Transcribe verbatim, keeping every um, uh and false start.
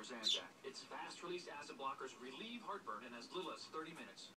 for Zantac. Its fast-release acid blockers relieve heartburn in as little as thirty minutes.